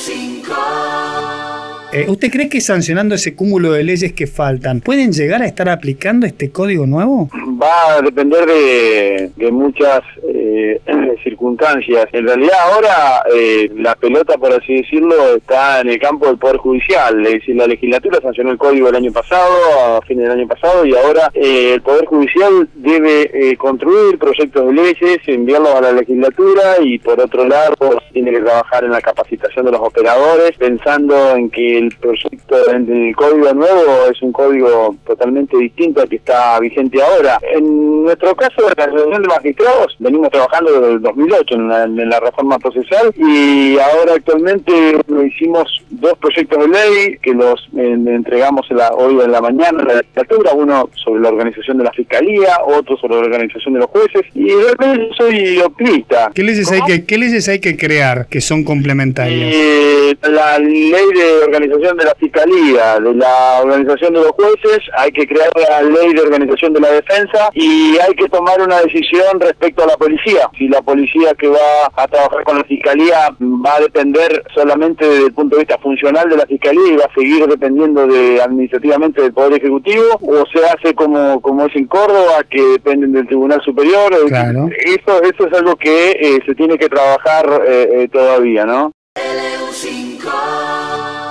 ¿Usted cree que sancionando ese cúmulo de leyes que faltan, pueden llegar a estar aplicando este código nuevo? Va a depender de muchas circunstancias. En realidad ahora la pelota, por así decirlo, está en el campo del Poder Judicial. Es decir, la legislatura sancionó el código el año pasado, a fines del año pasado, y ahora el Poder Judicial debe construir proyectos de leyes, enviarlos a la legislatura, y por otro lado tiene que trabajar en la capacitación de los operadores, pensando en que el proyecto del código nuevo es un código totalmente distinto al que está vigente ahora. En nuestro caso, la Asociación de Magistrados, venimos trabajando desde el 2008 en la reforma procesal, y ahora actualmente hicimos 2 proyectos de ley que los entregamos hoy en la mañana en la legislatura, uno sobre la organización de la Fiscalía, otro sobre la organización de los jueces, y realmente soy optimista. ¿Qué leyes hay que crear que son complementarias? La ley de organización de la Fiscalía, de la organización de los jueces, hay que crear la ley de organización de la defensa, y hay que tomar una decisión respecto a la policía. Si la policía que va a trabajar con la Fiscalía va a depender solamente desde el punto de vista funcional de la Fiscalía y va a seguir dependiendo administrativamente del Poder Ejecutivo, o se hace como es en Córdoba, que dependen del Tribunal Superior. Claro. Eso es algo que se tiene que trabajar todavía, ¿no?